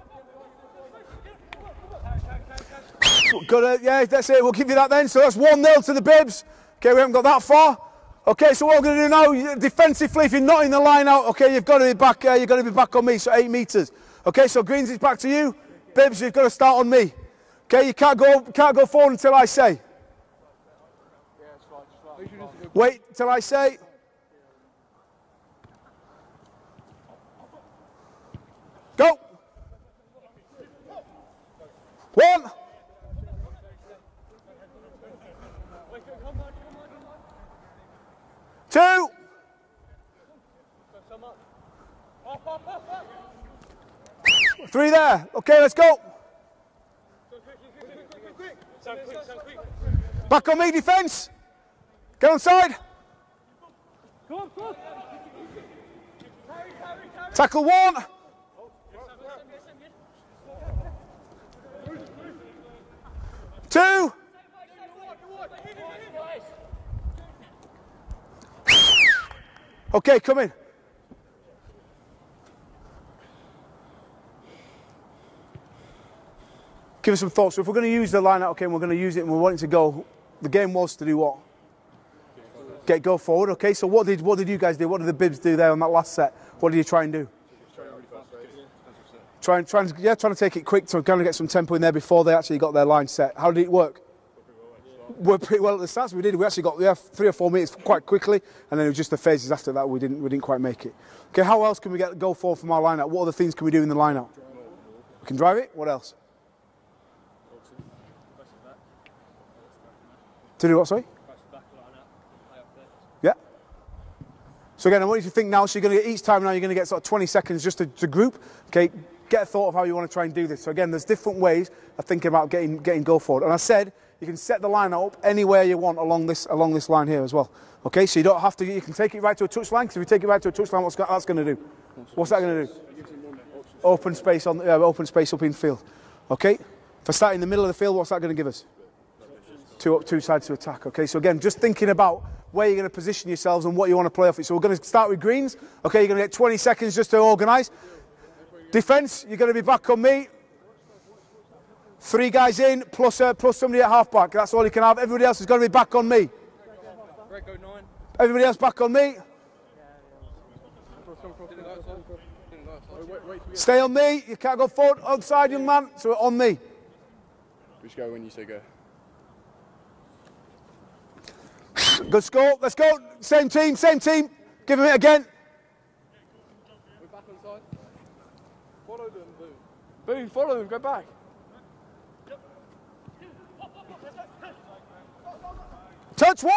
Yeah, that's it. We'll give you that then. So that's 1-0 to the Bibs. Okay, we haven't got that far. Okay, so what we're going to do now, defensively, if you're not in the line out, okay, you've got to be back. You've got to be back on me. So 8 metres. Okay, so Greens is back to you. Bibs, you've got to start on me. Okay, you can't go forward until I say. Wait till I say. Go. 1. 2. 3 there. Okay, let's go. Back on me, defence. Get on side. Tackle 1. 2. Okay, come in. Give us some thoughts. So if we're going to use the line out, okay, and we're going to use it and we want it to go, the game was to do what? Go forward, okay. So what did you guys do? What did the Bibs do there on that last set? What did you try and do? Trying to take it quick to kind of get some tempo in there before they actually got their line set. How did it work? Worked pretty well at the start. So we actually got 3 or 4 minutes quite quickly, and then it was just the phases after that we didn't quite make it. Okay, how else can we go forward from our line out? What other things can we do in the line out? We can drive it. What else? To do what, sorry? Yeah. So again, I want you to think now, so you're going to get each time now, you're going to get sort of 20 seconds just to group. Okay, get a thought of how you want to try and do this. So again, there's different ways of thinking about getting go forward. And I said, you can set the line up anywhere you want along this line here as well. Okay, so you don't have to. You can take it right to a touchline. Because if you take it right to a touchline, what's that's going to do? What's that going to do? Open space open space up in field. Okay, for starting in the middle of the field, what's that going to give us? Two sides to attack. Okay, so again, just thinking about where you're going to position yourselves and what you want to play off it. So we're going to start with greens. Okay, you're going to get 20 seconds just to organise. Defence, you're going to be back on me. 3 guys in, plus somebody at half-back. That's all you can have. Everybody else is going to be back on me. Everybody else back on me. Stay on me. You can't go forward, outside, young man. So on me. Just go when you say go. Good score. Let's go. Same team, same team. Give him it again. We're back on side. Follow them, Boone. Boone, follow them. Go back. Touch 1.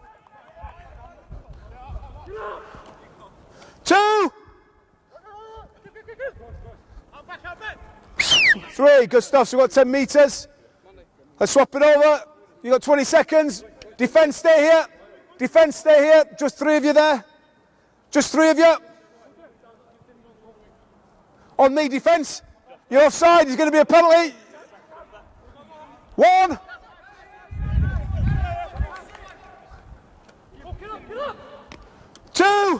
2. 3. Good stuff. So we've got 10 metres. Let's swap it over. You've got 20 seconds. Defence, stay here. Defence, stay here. Just 3 of you there. Just 3 of you. On me, defence. You're offside. There's going to be a penalty. 1. 2.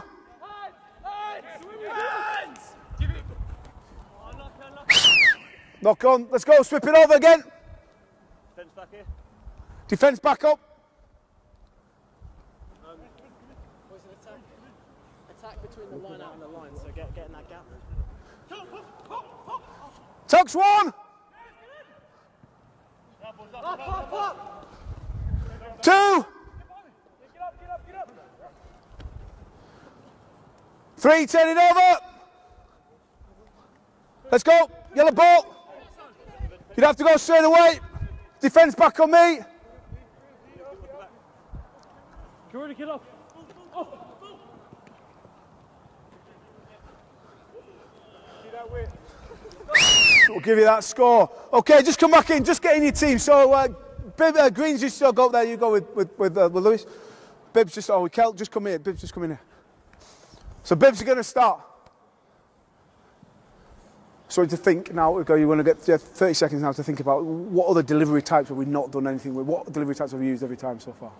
Knock on. Let's go. Swip it over again. Defence back here. Defence back up. What's an attack? Attack between the line out and the line, so getting that gap. Tucks 1. 2. 3, turn it over. Let's go. Yellow ball. You'd have to go straight away. Defence back on me. We'll give you that score. Okay, just come back in. Just get in your team. So, Greens, you still go up there. You go with Lewis. Bibbs, just just come here. Bibbs, just come in here. So Bibbs are going to start. So to think now, you're going to get 30 seconds now to think about what other delivery types have we not done anything with? What delivery types have we used every time so far?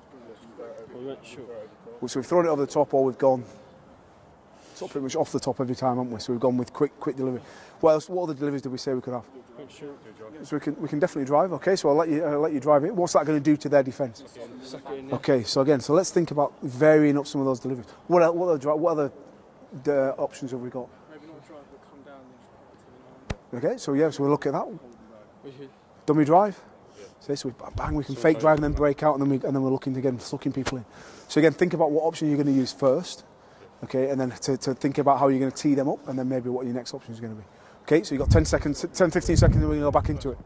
So we've thrown it over the top, or we've gone sort of pretty much off the top every time, haven't we? So we've gone with quick delivery. What else? What other deliveries did we say we could have? So we can definitely drive. Okay, so I'll let you drive it. What's that going to do to their defence? Okay, so again, so let's think about varying up some of those deliveries. What other options have we got? Maybe not drive, but come down and Okay, so yeah, so we'll look at that. Dummy drive. So we bang, we can fake drive and then break out, and then we're looking again, sucking people in. So again, think about what option you're going to use first. Okay, and then to think about how you're going to tee them up, and then maybe what your next option is going to be. Okay, so you've got 10 seconds, 10, 15 seconds, and we're going to go back into it.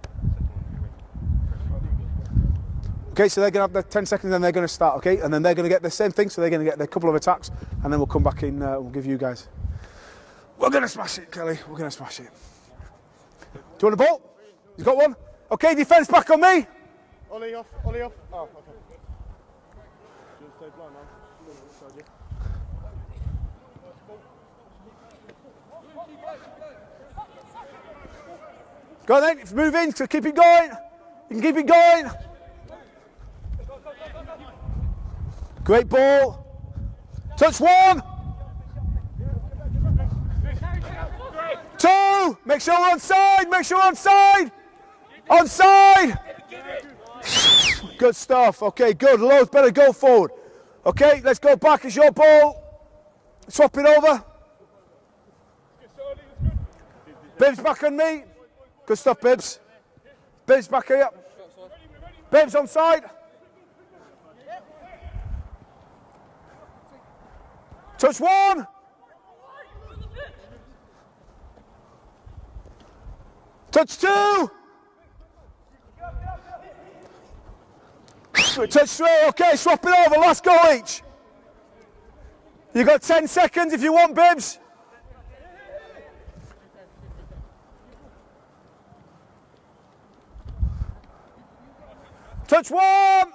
Okay, so they're going to have their 10 seconds, and they're going to start. Okay, and then they're going to get the same thing, so they're going to get their couple of attacks, and then we'll come back in. We'll give you guys. We're going to smash it, Kelly. We're going to smash it. Do you want a ball? He's got one. Okay, defence back on me. Ollie off, Ollie off. Oh, okay. Just stay blind, man. Go on then, move in, so keep it going. You can keep it going. Great ball. Touch 1. 2. Make sure we're onside. Make sure we're onside. Onside. Good stuff. Okay, good. Lowe's better go forward. Okay, let's go back. It's your ball. Swap it over. Bibbs back on me. Good stuff, Bibbs. Bibbs back here. Bibbs onside. Touch 1. Touch 2. Touch 3. Okay, swap it over. Last go each. You got 10 seconds if you want, Bibbs. Touch one.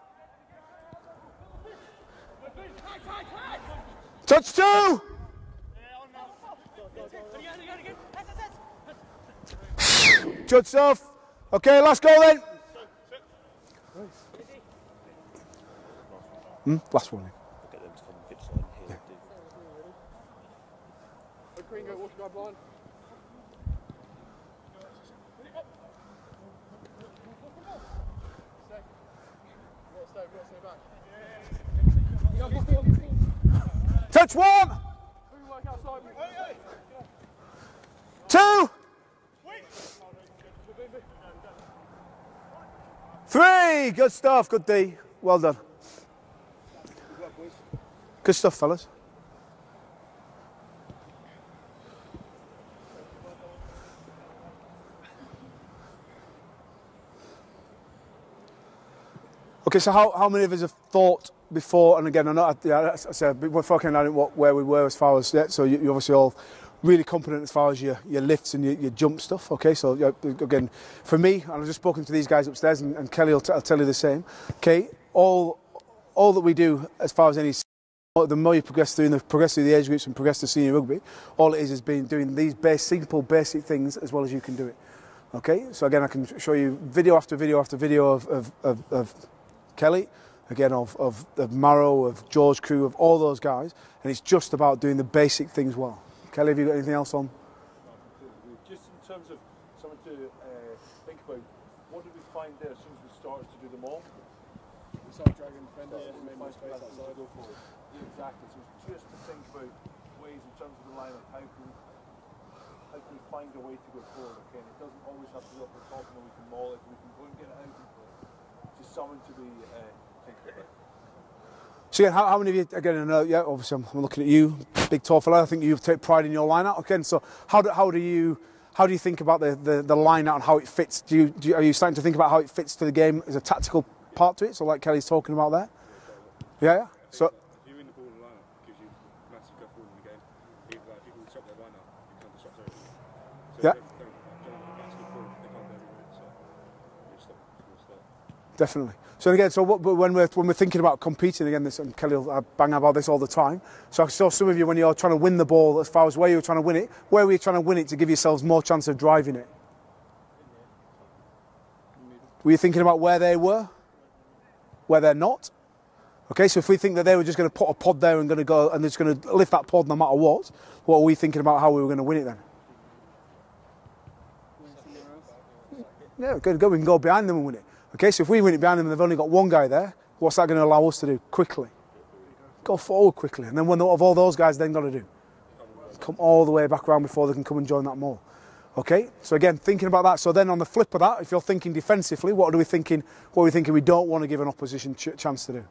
Touch two. Good stuff. Okay, last go then. Last one. Get them to come pitch side here. Green, go, watch the guy blind. Touch one. Two. Three. Good stuff. Good D. Well done. Good stuff, fellas. Okay, so how many of us have thought before, and again, I know, yeah, I said we're focusing on where we were as far as, yeah, so you're obviously all really competent as far as your lifts and your jump stuff, okay, so again, for me, and I've just spoken to these guys upstairs, and Kelly will tell you the same, okay, all that we do as far as any, the more you progress through the age groups and progress to senior rugby, all it is being doing these simple basic things as well as you can do it, okay, so again, I can show you video after video after video of Kelly, again of Marrow, of George Crew, of all those guys, and it's just about doing the basic things well. Kelly, have you got anything else on? Just in terms of something to think about, what did we find there as soon as we started to do them all? We started dragging defenders and made more space outside. Go forward. Yeah, exactly. So just to think about ways in terms of the lineup, how can we find a way to go forward? Okay, and it doesn't always have to be up the top, and we can maul it, we can go and get it out. Just something to be thinking about. So again, how many of you, again, I know, yeah, obviously I'm looking at you, big tall fella, I think you take pride in your line out. Okay, so how do you think about the line out and how it fits? Are you starting to think about how it fits to the game as a tactical part to it? So like Kelly's talking about there? Yeah. So if you win the ball in the line out, it gives you massive go forward in the game. Even like if people stop their line out, you can't disrupt everything. So yeah. If they don't massive forward, they can't do everything. So you stop. Definitely. So again, so when we're thinking about competing again, this, and Kelly will bang about this all the time. So I saw some of you when you're trying to win the ball, as far as where you were trying to win it, where were you trying to win it to give yourselves more chance of driving it? Were you thinking about where they were, where they're not? Okay, so if we think that they were just going to put a pod there and going to go and it's going to lift that pod no matter what are we thinking about how we were going to win it then? Yeah, good. We can go behind them and win it. Okay, so if we win it behind them and they've only got one guy there, what's that going to allow us to do? Quickly. Go forward quickly. And then what have all those guys then got to do? Come all the way back around before they can come and join that maul. Okay, so again, thinking about that. So then on the flip of that, if you're thinking defensively, what are we thinking we don't want to give an opposition chance to do?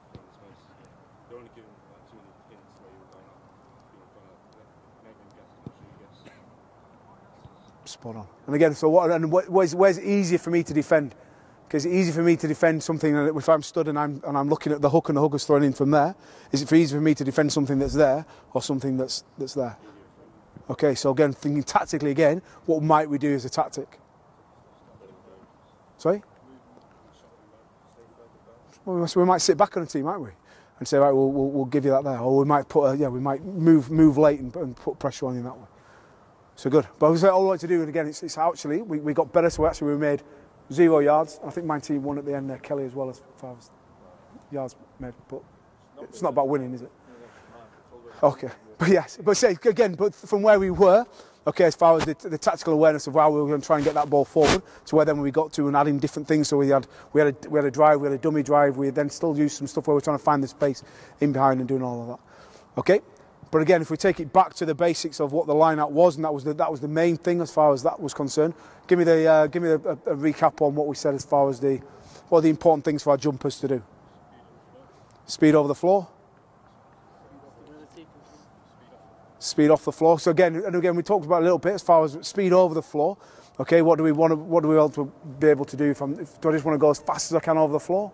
Spot on. And again, so where's it easier for me to defend? Because it's easy for me to defend something that if I'm stood and I'm looking at the hook and the hooker's thrown in from there, is it easier for me to defend something that's there or something that's there? Okay, so again, thinking tactically again, what might we do as a tactic? Sorry? Well, we might sit back on a team, might we? And say, right, we'll give you that there. Or we might we might move late and put pressure on you that way. So good. But all I like to do, and again, it's actually, we got better, so we made 0 yards. I think my team won at the end there, Kelly as well, as far as yards made. But it's not about winning, is it? Okay. But yes, but say again, but from where we were, okay, as far as the tactical awareness of how we were going to try and get that ball forward, to where then we got to and adding different things. So we had a drive, we had a dummy drive. We then still used some stuff where we're trying to find the space in behind and doing all of that. Okay. But again, if we take it back to the basics of what the line-out was, and that was the main thing as far as that was concerned. Give me a recap on what we said as far as what are the important things for our jumpers to do. Speed over the floor. Speed off the floor. So again, we talked about a little bit as far as speed over the floor. Okay, what do we want to be able to do? Do I just want to go as fast as I can over the floor?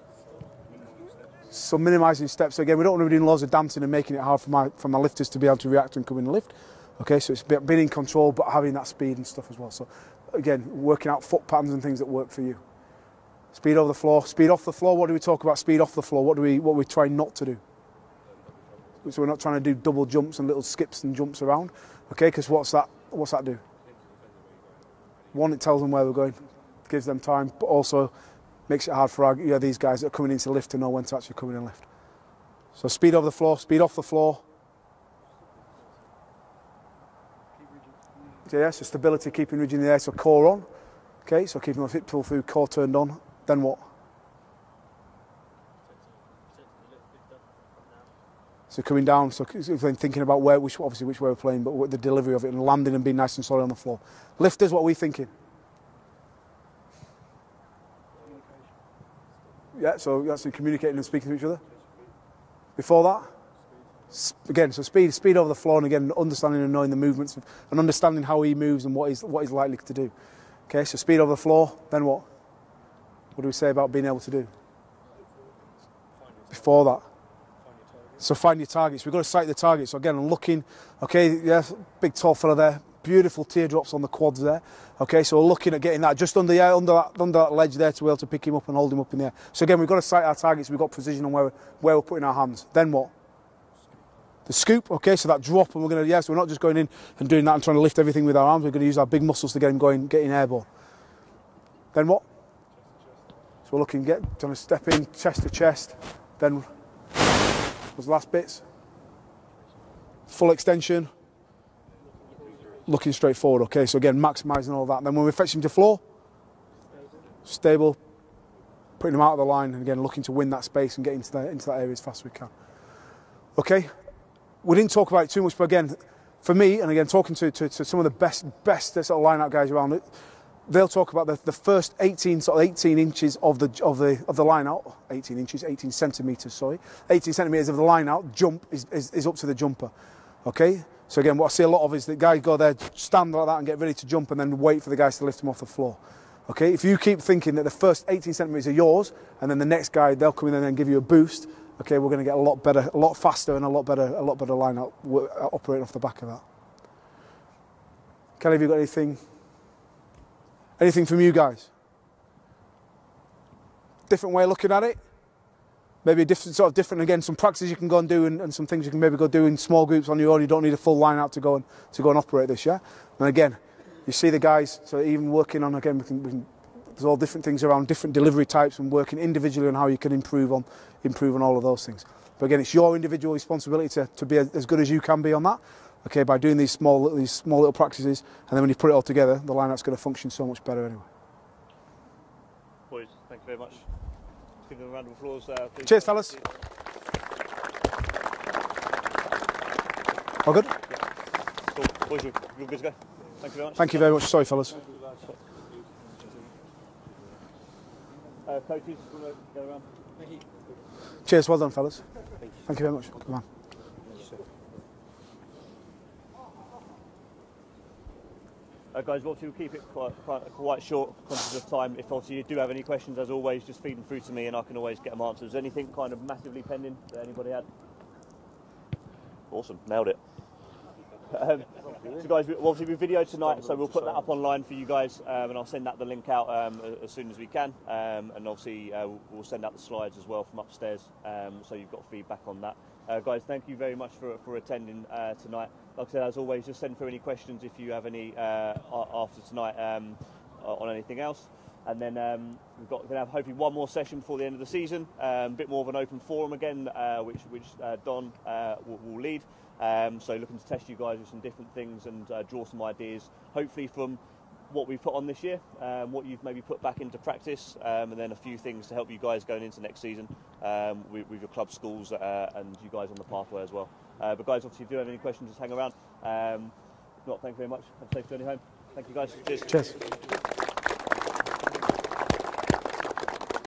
So minimising steps. Again, we don't want to be doing loads of dancing and making it hard for my lifters to be able to react and come in and lift. Okay, so it's being in control but having that speed and stuff as well. So again, working out foot patterns and things that work for you. Speed over the floor, speed off the floor. What do we talk about? Speed off the floor. What we try not to do? So we're not trying to do double jumps and little skips and jumps around, okay? Because what's that do? One, it tells them where we're going, gives them time, but also makes it hard for these guys that are coming into lift to know when to actually come in and lift. So speed over the floor, speed off the floor. So yeah, so stability, keeping rigid in the air, so core on. Okay, so keeping the hip pull through, core turned on. Then what? So coming down, so thinking about which way we're playing, but the delivery of it and landing and being nice and solid on the floor. Lifters, what are we thinking? Yeah, so that's communicating and speaking to each other. Before that, again, so speed over the floor, and again, understanding and knowing the movements and understanding how he moves and what he's likely to do. Okay, so speed over the floor, then what? What do we say about being able to do? Before that. So find your targets. We've got to sight the targets. So again, I'm looking, okay, yeah, big tall fella there, beautiful teardrops on the quads there. Okay, so we're looking at getting that just under that ledge there to be able to pick him up and hold him up in the air. So again, we've got to sight our targets. We've got precision on where we're putting our hands. Then what? The scoop. Okay, so that drop, and we're going to, so we're not just going in and doing that and trying to lift everything with our arms. We're going to use our big muscles to get him going, getting airborne. Then what? So we're looking, trying to step in, chest to chest. Then those last bits. Full extension. Looking straight forward. Okay, so again, maximising all that. And then when we fetch him to floor, stable, putting him out of the line, and again, looking to win that space and get into that area as fast as we can. Okay, we didn't talk about it too much, but again, for me, and again, talking to some of the best sort of line-out guys around it, they'll talk about the first 18 inches of the line-out, 18 inches, 18 centimetres, sorry, 18 centimetres of the line-out jump is up to the jumper. Okay, so again, what I see a lot of is that guys go there, stand like that, and get ready to jump, and then wait for the guys to lift them off the floor. Okay, if you keep thinking that the first 18 centimetres are yours, and then the next guy they'll come in and then give you a boost. Okay, we're going to get a lot better, a lot faster, and a lot better line-out operating off the back of that. Kelly, have you got anything from you guys? Different way of looking at it? Maybe a different, again, some practices you can go and do, and some things you can maybe go do in small groups on your own. You don't need a full line-out to go and operate this, yeah? And again, you see the guys, so even working on, again, there's all different things around different delivery types and working individually on how you can improve on all of those things. But again, it's your individual responsibility to be as good as you can be on that. Okay, by doing these small little practices, and then when you put it all together, the line-out's going to function so much better anyway. Boys, thank you very much. Let's give them a round of applause. Please. Cheers, fellas. All good? Yeah. Cool. Boys, you're good to go. Thank you very much. Thank you very much. Sorry, fellas. Coaches, want to go around? Thank you. Cheers, well done, fellas. Thank you very much. Come on. Guys, obviously we'll keep it quite short, conscious of time. If obviously you do have any questions, as always, just feed them through to me and I can always get them answered. Is there anything kind of massively pending that anybody had? Awesome, nailed it. So guys, obviously we videoed tonight, so we'll put that up online for you guys, and I'll send the link out as soon as we can, and obviously we'll send out the slides as well from upstairs, so you've got feedback on that. Guys, thank you very much for attending tonight. Like I said, as always, just send through any questions if you have any after tonight on anything else. And then we're going to have hopefully one more session before the end of the season, a bit more of an open forum again, which Don will lead. So looking to test you guys with some different things and draw some ideas, hopefully from what we've put on this year, what you've maybe put back into practice, and then a few things to help you guys going into next season with your club, schools, and you guys on the pathway as well. But guys, obviously, if you do have any questions, just hang around. If not, thank you very much. Have a safe journey home. Thank you guys. Cheers. Cheers.